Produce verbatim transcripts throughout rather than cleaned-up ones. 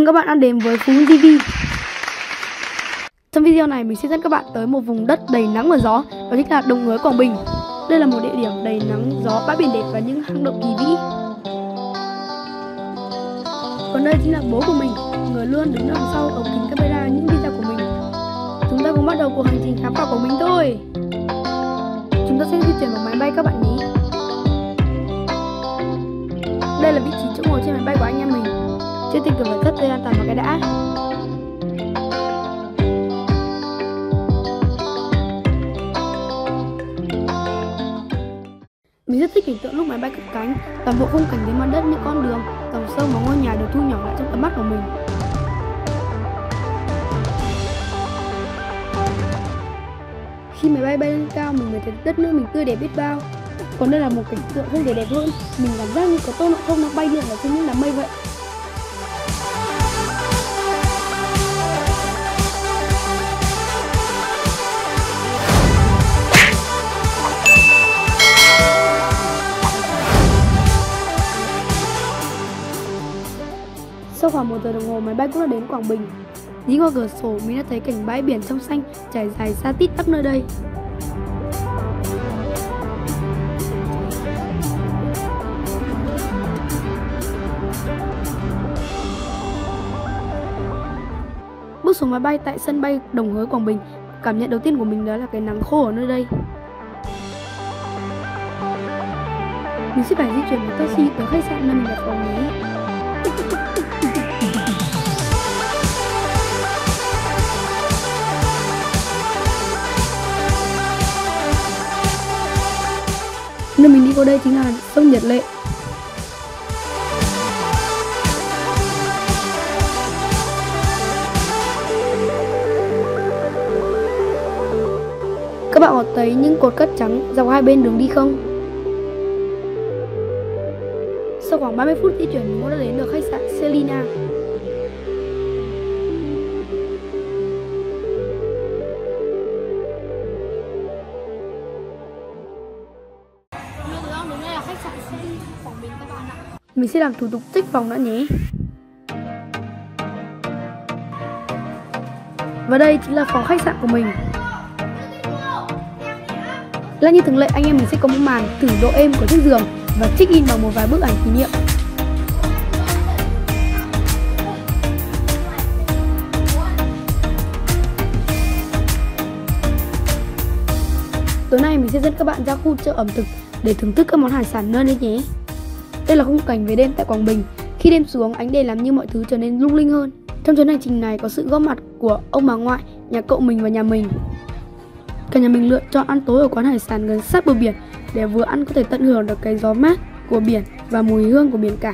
mừng các bạn đã đến với Phú ti vi. Trong video này mình sẽ dẫn các bạn tới một vùng đất đầy nắng và gió, đó chính là Đồng Hới, Quảng Bình. Đây là một địa điểm đầy nắng, gió, bãi biển đẹp và những hang động kỳ vĩ. Còn đây chính là bố của mình, người luôn đứng đằng sau ống kính camera những video của mình. Chúng ta cùng bắt đầu cuộc hành trình khám phá của mình thôi. Chúng ta sẽ di chuyển bằng máy bay các bạn nhé. Đây là vị trí chỗ ngồi trên máy bay của anh em mình. Trước tiên cần phải thắt dây an toàn vào cái đã. Mình rất thích hình tượng lúc máy bay cất cánh, toàn bộ khung cảnh dưới mặt đất, những con đường, dòng sông và ngôi nhà đều thu nhỏ lại trong tầm mắt của mình. Khi máy bay bay lên cao, mình mới thấy đất nước mình tươi đẹp biết bao. Còn đây là một cảnh tượng không thể đẹp hơn, mình cảm giác như có Tôn Ngộ Không nó bay lượn ở trên những đám mây vậy. Sau khoảng một giờ đồng hồ, máy bay cũng đã đến Quảng Bình. Nhìn qua cửa sổ, mình đã thấy cảnh bãi biển trong xanh trải dài xa tít tắp nơi đây. Bước xuống máy bay tại sân bay Đồng Hới, Quảng Bình, cảm nhận đầu tiên của mình đó là cái nắng khô ở nơi đây. Mình sẽ phải di chuyển một taxi tới khách sạn nơi mình đặt phòng nhé. Nơi mình đi qua đây chính là sông Nhật Lệ. Các bạn có thấy những cột cát trắng dọc hai bên đường đi không? Sau khoảng ba mươi phút di chuyển, mình cũng đã đến được khách sạn Selina. Mình sẽ làm thủ tục check phòng đã nhé. Và đây chính là phòng khách sạn của mình. Là như thường lệ, anh em mình sẽ có một màn thử độ êm của chiếc giường và check in bằng một vài bức ảnh kỷ niệm. Tối nay mình sẽ dẫn các bạn ra khu chợ ẩm thực để thưởng thức các món hải sản nơi đây nhé. Đây là khung cảnh về đêm tại Quảng Bình. Khi đêm xuống, ánh đèn làm như mọi thứ trở nên lung linh hơn. Trong chuyến hành trình này có sự góp mặt của ông bà ngoại, nhà cậu mình và nhà mình. Cả nhà mình lựa chọn ăn tối ở quán hải sản gần sát bờ biển để vừa ăn có thể tận hưởng được cái gió mát của biển và mùi hương của biển cả.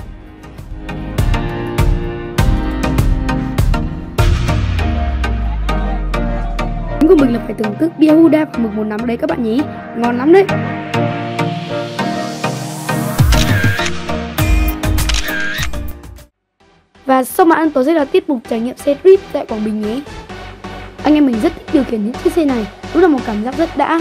Chính của mình là phải thưởng thức bia Huda và mực một nắm đấy các bạn nhé. Ngon lắm đấy. Và sau màn ăn tối sẽ là tiết mục trải nghiệm xe trip tại Quảng Bình nhé. Anh em mình rất thích điều khiển những chiếc xe này, đúng là một cảm giác rất đã.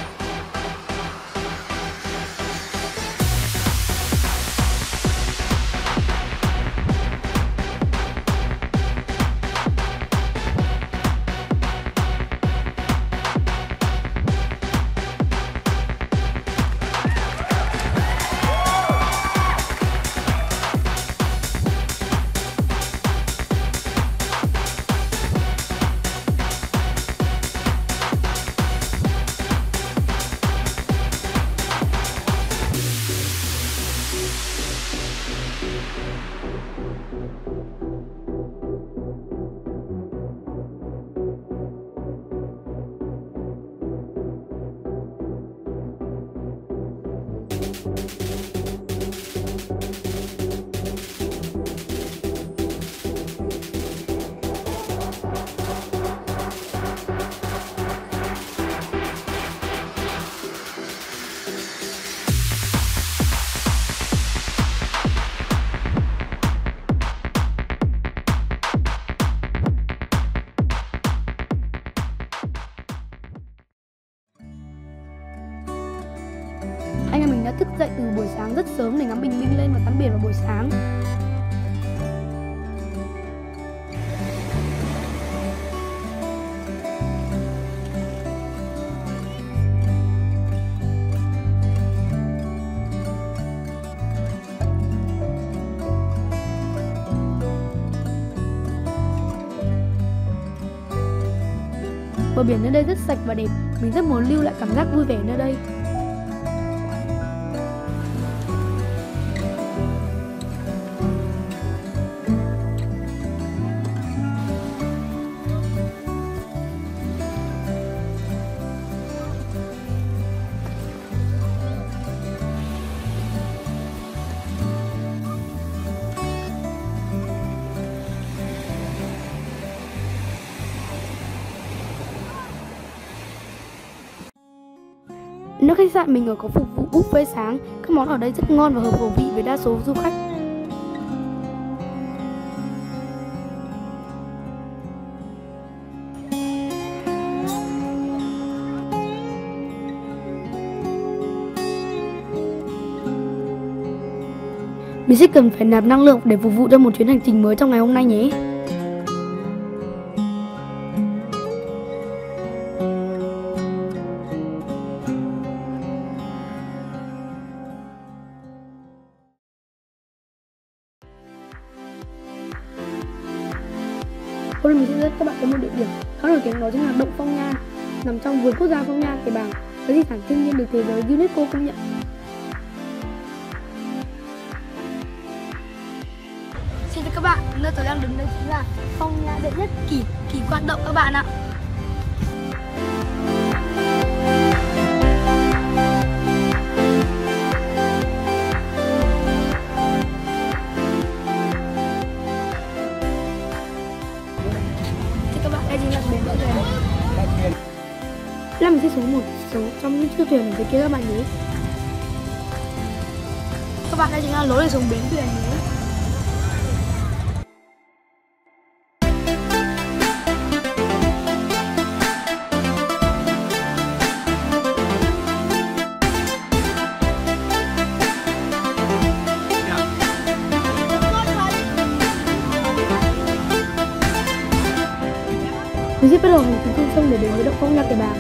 Anh em mình đã thức dậy từ buổi sáng rất sớm để ngắm bình minh lên và tắm biển vào buổi sáng. Bờ biển nơi đây rất sạch và đẹp, mình rất muốn lưu lại cảm giác vui vẻ nơi đây. Nếu khách sạn mình ở có phục vụ buffet sáng, các món ở đây rất ngon và hợp khẩu vị với đa số du khách. Mình sẽ cần phải nạp năng lượng để phục vụ cho một chuyến hành trình mới trong ngày hôm nay nhé. Hôm nay mình sẽ dẫn các bạn tới một địa điểm khá nổi tiếng, đó chính là động Phong Nha, nằm trong vườn quốc gia Phong Nha, Kẻ Bàng, là di sản thiên nhiên được thế giới UNESCO công nhận. Xin chào các bạn, nơi tôi đang đứng đây chính là Phong Nha đệ nhất kỳ kỳ quan động các bạn ạ. Là mình sẽ xuống một số trong những chiếc thuyền ở dưới kia các bạn nhé. Các bạn, đây chính là lối để xuống bến thuyền nhé. Mình sẽ bắt đầu hành trình trên sông để đến với động Phong Nha, Kẻ Bàng.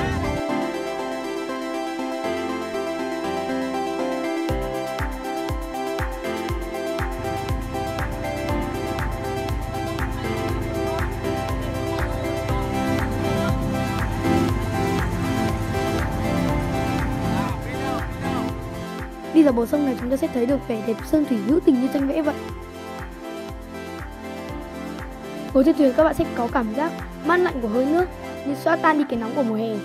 Đi dọc bờ sông này chúng ta sẽ thấy được vẻ đẹp sơn thủy hữu tình như tranh vẽ vậy. Ngồi trên thuyền các bạn sẽ có cảm giác mát lạnh của hơi nước như xóa tan đi cái nóng của mùa hè.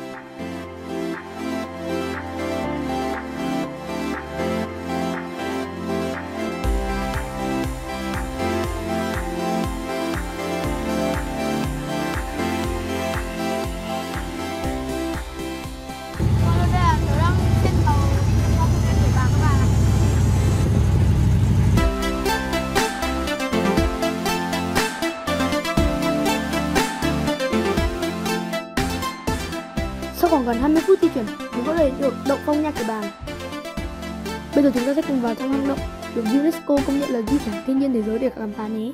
Sau khoảng gần hai mươi phút di chuyển, chúng có thể được động Phong Nha, Kẻ Bàng. Bây giờ chúng ta sẽ cùng vào trong hang động được UNESCO công nhận là di sản thiên nhiên thế giới để khám phá nhé.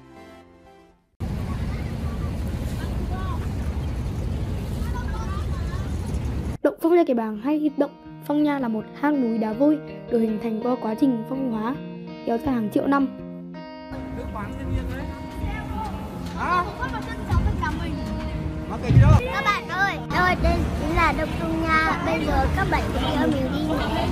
Động Phong Nha, Kẻ Bàng hay động Phong Nha là một hang núi đá vôi được hình thành qua quá trình phong hóa kéo dài hàng triệu năm. Các bạn ơi, đây, đây chính là động Phong Nha. Bây giờ các bạn sẽ theo mình đi nhé.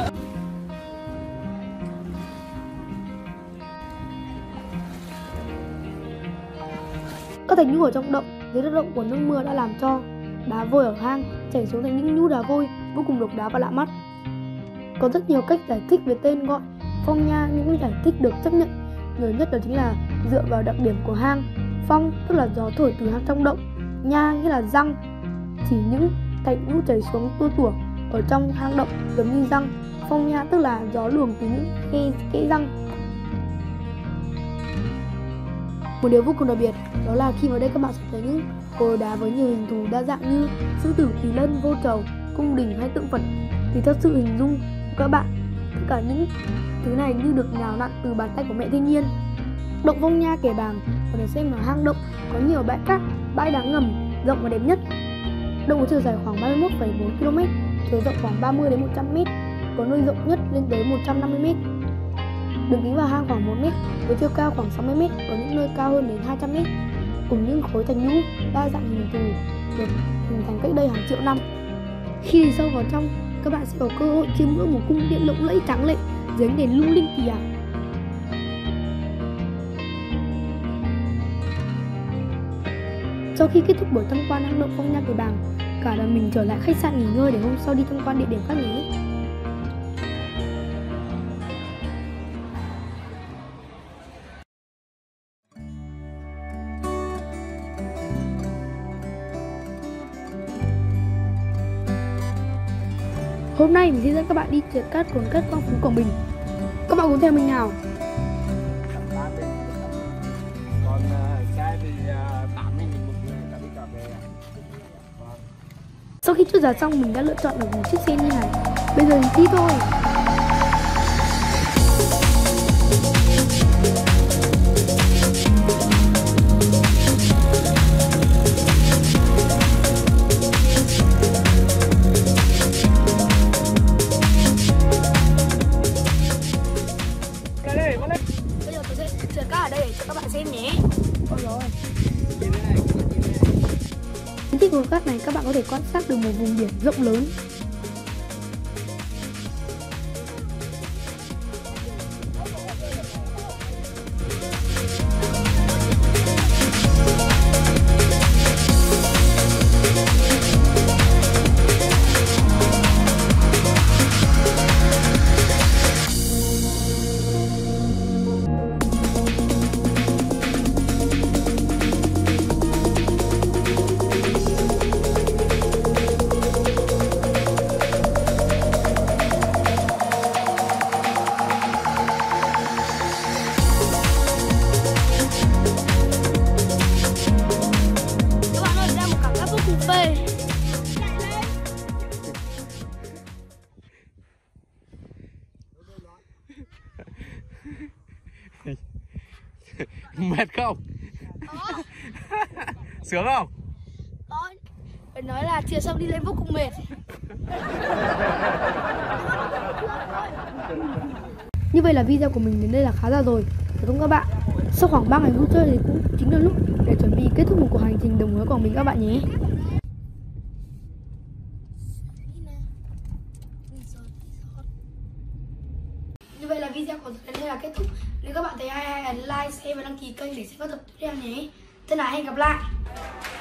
Các thạch nhũ ở trong động dưới tác động của nước mưa đã làm cho đá vôi ở hang chảy xuống thành những nhũ đá vôi vô cùng độc đáo và lạ mắt. Có rất nhiều cách giải thích về tên gọi Phong Nha, những giải thích được chấp nhận nhiều nhất đó chính là dựa vào đặc điểm của hang. Phong tức là gió thổi từ hang trong động, nha nghĩa là răng, chỉ những thạch nhũ chảy xuống tua tủa ở trong hang động giống như răng. Phong nha tức là gió luồng từ những khe kẽ răng. Một điều vô cùng đặc biệt đó là khi vào đây các bạn sẽ thấy những cột đá với nhiều hình thù đa dạng như sư tử, kỳ lân, vô trầu, cung đình hay tượng Phật. Thì theo sự hình dung của các bạn, tất cả những thứ này như được nhào nặn từ bàn tay của mẹ thiên nhiên. Động Phong Nha Kẻ Bàng có thể xem là hang động có nhiều bãi cát, bãi đá ngầm rộng và đẹp nhất. Động có chiều dài khoảng ba mươi mốt phẩy bốn ki lô mét, chiều rộng khoảng ba mươi đến một trăm mét, có nơi rộng nhất lên tới một trăm năm mươi mét. Đường kính vào hang khoảng một mét, với chiều cao khoảng sáu mươi mét, có những nơi cao hơn đến hai trăm mét, cùng những khối thạch nhũ đa dạng hình thù được hình thành cách đây hàng triệu năm. Khi đi sâu vào trong, các bạn sẽ có cơ hội chiêm ngưỡng một cung điện lộng lẫy tráng lệ dưới ánh đèn lung linh kỳ ảo. Sau khi kết thúc buổi tham quan hang động Phong Nha Kẻ Bàng, cả đoàn mình trở lại khách sạn nghỉ ngơi để hôm sau đi tham quan địa điểm khác nhé. Hôm nay mình sẽ dẫn các bạn đi trượt cát cồn cát Quang Phú Quảng Bình. Các bạn cùng theo mình nào. Còn xe thì tám mươi nghìn một người đã đi cả về. Sau khi trượt giá xong, mình đã lựa chọn được một chiếc xe như này. Bây giờ thì đi thôi. Bây giờ tôi sẽ trượt cát ở đây để cho các bạn xem nhé. Ôi rồi. Trên chiếc cồn cát này các bạn có thể quan sát được một vùng biển rộng lớn. Mệt không? Sướng không? Có. Phải nói là trượt xong đi lên vô cùng mệt. Như vậy là video của mình đến đây là khá là rồi, phải không các bạn? Sau khoảng ba ngày vui chơi thì cũng chính là lúc để chuẩn bị kết thúc một cuộc hành trình đồng hới Quảng Bình các bạn nhé. Như vậy là video của tôi đến đây là kết thúc. Nếu các bạn thấy hay, hãy ấn like, share và đăng ký kênh để xem các tập tiếp theo nhé. Thân ái, hẹn gặp lại.